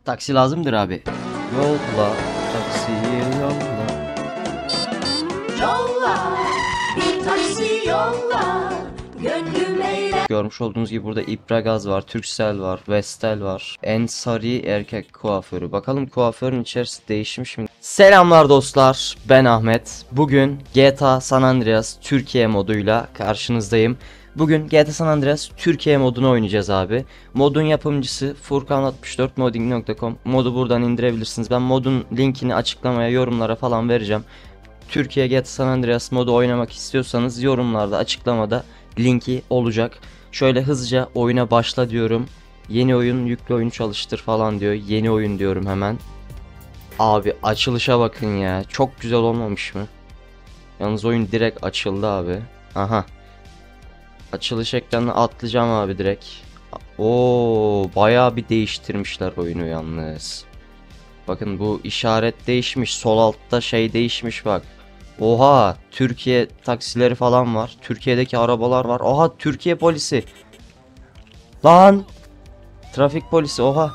Taksi lazımdır abi. Yolla. Taksiyi yolla. Yolla, bir taksi yolla, gönlüm eğlen. Görmüş olduğunuz gibi burada İpragaz var, Turkcell var, Vestel var. Ensari erkek kuaförü. Bakalım kuaförün içerisi değişmiş mi? Selamlar dostlar. Ben Ahmet. Bugün GTA San Andreas Türkiye moduyla karşınızdayım. Bugün GTA San Andreas Türkiye modunu oynayacağız abi. Modun yapımcısı furkan64modding.com. Modu buradan indirebilirsiniz. Ben modun linkini açıklamaya, yorumlara falan vereceğim. Türkiye GTA San Andreas modu oynamak istiyorsanız yorumlarda, açıklamada linki olacak. Şöyle hızlıca oyuna başla diyorum. Yeni oyun, yüklü oyun çalıştır falan diyor. Yeni oyun diyorum hemen. Abi açılışa bakın ya. Çok güzel olmamış mı? Yalnız oyun direkt açıldı abi. Aha. Açılış ekranına atlayacağım abi direkt. Oo, bayağı bir değiştirmişler oyunu yalnız. Bakın bu işaret değişmiş. Sol altta şey değişmiş bak. Oha, Türkiye taksileri falan var. Türkiye'deki arabalar var. Oha, Türkiye polisi. Lan. Trafik polisi, oha.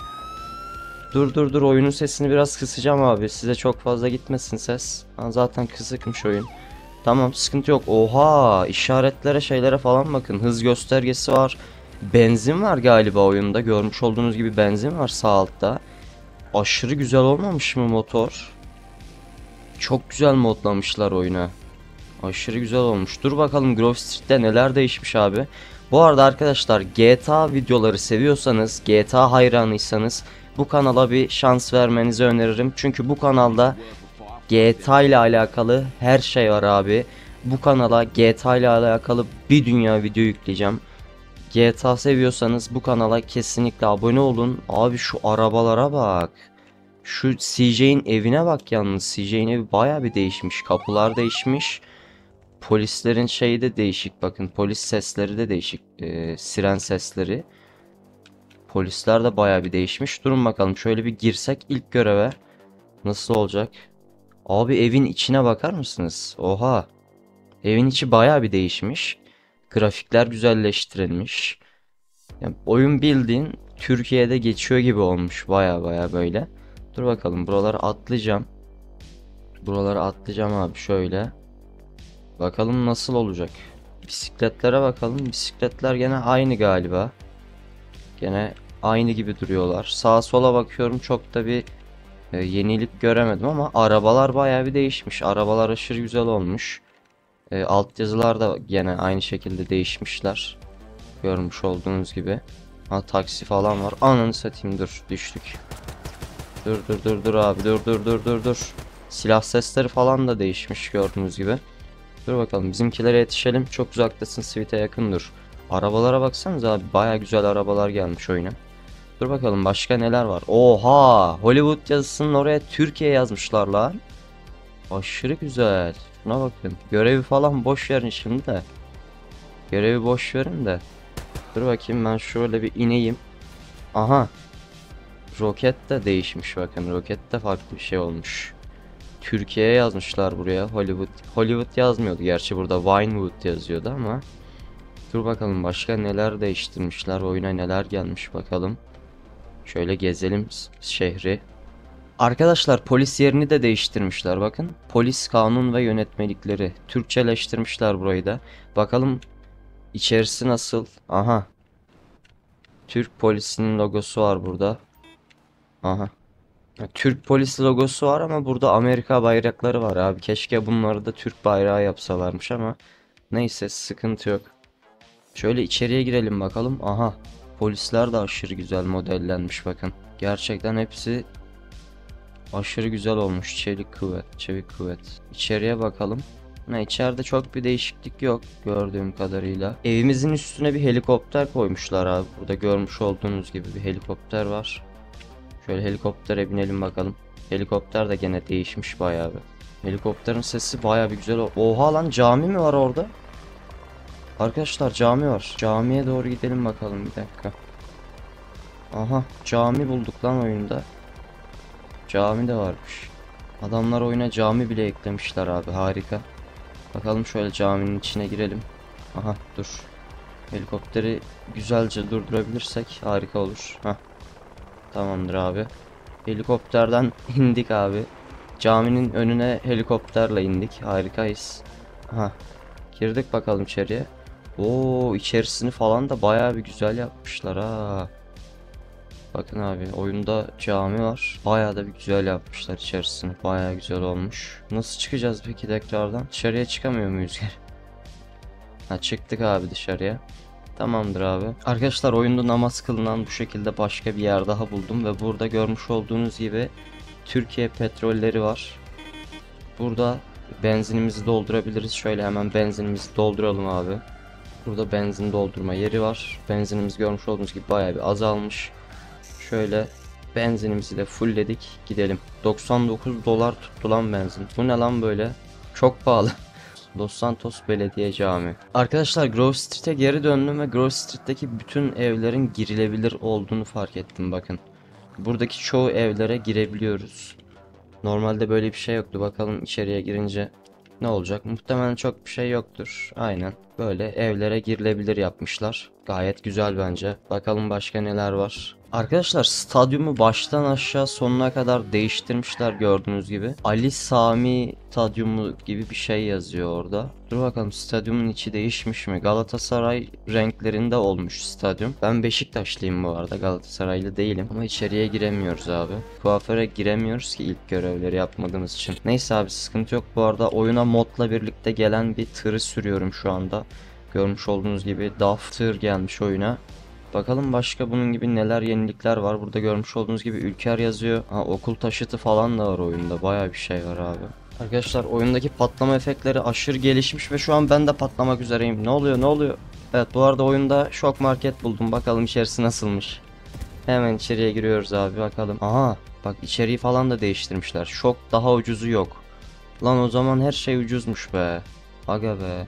Dur oyunun sesini biraz kısacağım abi. Size çok fazla gitmesin ses. Ha, zaten kısıkmış oyun. Tamam, sıkıntı yok. Oha, işaretlere şeylere falan bakın. Hız göstergesi var. Benzin var galiba oyunda. Görmüş olduğunuz gibi benzin var sağ altta. Aşırı güzel olmamış mı motor? Çok güzel modlamışlar oyunu. Aşırı güzel olmuş. Dur bakalım Grove Street'te neler değişmiş abi. Bu arada arkadaşlar, GTA videoları seviyorsanız, GTA hayranıysanız bu kanala bir şans vermenizi öneririm. Çünkü bu kanalda GTA ile alakalı her şey var abi. Bu kanala GTA ile alakalı bir dünya video yükleyeceğim. GTA seviyorsanız bu kanala kesinlikle abone olun. Abi şu arabalara bak. Şu CJ'in evine bak yalnız. CJ'in evi baya bir değişmiş. Kapılar değişmiş. Polislerin şeyi de değişik. Bakın polis sesleri de değişik. Siren sesleri. Polisler de baya bir değişmiş. Durun bakalım şöyle bir girsek ilk göreve. Nasıl olacak? Abi evin içine bakar mısınız? Oha. Evin içi baya bir değişmiş. Grafikler güzelleştirilmiş. Yani oyun bildiğin Türkiye'de geçiyor gibi olmuş. Baya böyle. Dur bakalım, buraları atlayacağım. Buraları atlayacağım abi şöyle. Bakalım nasıl olacak. Bisikletlere bakalım. Bisikletler gene aynı galiba. Gene aynı gibi duruyorlar. Sağa sola bakıyorum, çok da bir yenilik göremedim ama arabalar bayağı bir değişmiş. Arabalar aşırı güzel olmuş. Altyazılar da gene aynı şekilde değişmişler. Görmüş olduğunuz gibi. Ha, taksi falan var. Ananı satayım, dur düştük. Dur abi, dur. Silah sesleri falan da değişmiş gördüğünüz gibi. Dur bakalım bizimkilere yetişelim. Çok uzaktasın, Sweet'e yakın dur. Arabalara baksanız abi, baya güzel arabalar gelmiş oyuna. Dur bakalım başka neler var. Oha, Hollywood yazısının oraya Türkiye yazmışlar lan. Aşırı güzel. Şuna bakın. Görevi falan boş verin şimdi de. Görevi boş verin de. Dur bakayım ben şöyle bir ineyim. Aha. Roket de değişmiş bakın. Roket de farklı bir şey olmuş. Türkiye'ye yazmışlar buraya. Hollywood. Hollywood yazmıyordu gerçi, burada Vinewood yazıyordu ama. Dur bakalım başka neler değiştirmişler. Oyuna neler gelmiş bakalım. Şöyle gezelim şehri. Arkadaşlar polis yerini de değiştirmişler bakın. Polis kanun ve yönetmelikleri. Türkçeleştirmişler burayı da. Bakalım içerisi nasıl? Aha. Türk polisinin logosu var burada. Aha. Ya, Türk polis logosu var ama burada Amerika bayrakları var abi. Keşke bunları da Türk bayrağı yapsalarmış ama neyse, sıkıntı yok. Şöyle içeriye girelim bakalım. Aha. Polisler de aşırı güzel modellenmiş bakın. Gerçekten hepsi aşırı güzel olmuş. Çevik kuvvet. İçeriye bakalım. İçeride çok bir değişiklik yok gördüğüm kadarıyla. Evimizin üstüne bir helikopter koymuşlar abi. Burada görmüş olduğunuz gibi bir helikopter var. Şöyle helikoptere binelim bakalım. Helikopter de gene değişmiş bayağı bir. Helikopterin sesi bayağı bir güzel. Oha lan, cami mi var orada? Arkadaşlar cami var. Camiye doğru gidelim bakalım bir dakika. Aha, cami bulduk lan oyunda. Cami de varmış. Adamlar oyuna cami bile eklemişler abi, harika. Bakalım şöyle caminin içine girelim. Aha dur. Helikopteri güzelce durdurabilirsek harika olur. Hah. Tamamdır abi. Helikopterden indik abi. Caminin önüne helikopterle indik. Harikayız. Aha. Girdik bakalım içeriye. Oo, içerisini falan da bayağı bir güzel yapmışlar ha. Bakın abi, oyunda cami var. Bayağı da bir güzel yapmışlar içerisini. Bayağı güzel olmuş. Nasıl çıkacağız peki tekrardan? Dışarıya çıkamıyor muyuz? Ha, çıktık abi dışarıya. Tamamdır abi. Arkadaşlar, oyunda namaz kılınan bu şekilde başka bir yer daha buldum ve burada görmüş olduğunuz gibi Türkiye petrolleri var. Burada benzinimizi doldurabiliriz. Şöyle hemen benzinimizi dolduralım abi. Burada benzin doldurma yeri var. Benzinimiz görmüş olduğunuz gibi bayağı bir azalmış. Şöyle benzinimizi de fullledik, gidelim. 99 dolar tuttu lan benzin. Bu ne lan böyle? Çok pahalı. Los Santos Belediye Camii. Arkadaşlar, Grove Street'e geri döndüm ve Grove Street'teki bütün evlerin girilebilir olduğunu fark ettim, bakın. Buradaki çoğu evlere girebiliyoruz. Normalde böyle bir şey yoktu. Bakalım içeriye girince ne olacak? Muhtemelen çok bir şey yoktur. Aynen. Böyle evlere girilebilir yapmışlar. Gayet güzel bence. Bakalım başka neler var. Arkadaşlar, stadyumu baştan aşağı sonuna kadar değiştirmişler gördüğünüz gibi. Ali Sami Stadyumu gibi bir şey yazıyor orada. Dur bakalım, stadyumun içi değişmiş mi? Galatasaray renklerinde olmuş stadyum. Ben Beşiktaşlıyım bu arada, Galatasaraylı değilim. Ama içeriye giremiyoruz abi. Kuaföre giremiyoruz ki ilk görevleri yapmadığımız için. Neyse abi, sıkıntı yok. Bu arada oyuna modla birlikte gelen bir tırı sürüyorum şu anda. Görmüş olduğunuz gibi DAF tır gelmiş oyuna. Bakalım başka bunun gibi neler, yenilikler var. Burada görmüş olduğunuz gibi Ülker yazıyor. Ha, okul taşıtı falan da var oyunda. Bayağı bir şey var abi. Arkadaşlar, oyundaki patlama efektleri aşırı gelişmiş ve şu an ben de patlamak üzereyim. Ne oluyor, ne oluyor? Evet, bu arada oyunda şok market buldum. Bakalım içerisi nasılmış. Hemen içeriye giriyoruz abi, bakalım. Aha, bak içeriği falan da değiştirmişler. Şok daha ucuzu yok. Lan o zaman her şey ucuzmuş be. Aga be.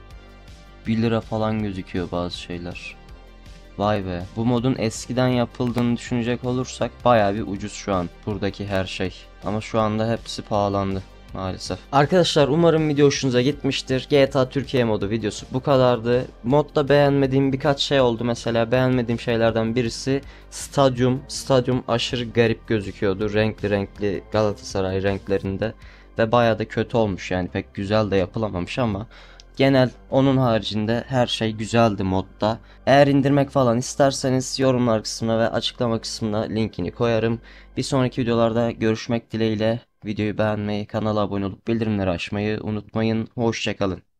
1 lira falan gözüküyor bazı şeyler. Vay be. Bu modun eskiden yapıldığını düşünecek olursak bayağı bir ucuz şu an buradaki her şey. Ama şu anda hepsi pahalandı maalesef. Arkadaşlar, umarım video hoşunuza gitmiştir. GTA Türkiye modu videosu bu kadardı. Modda beğenmediğim birkaç şey oldu. Mesela beğenmediğim şeylerden birisi stadyum. Stadyum aşırı garip gözüküyordu. Renkli renkli Galatasaray renklerinde. Ve bayağı da kötü olmuş, yani pek güzel de yapılamamış ama genel onun haricinde her şey güzeldi modda. Eğer indirmek falan isterseniz yorumlar kısmına ve açıklama kısmına linkini koyarım. Bir sonraki videolarda görüşmek dileğiyle. Videoyu beğenmeyi, kanala abone olup bildirimleri açmayı unutmayın. Hoşça kalın.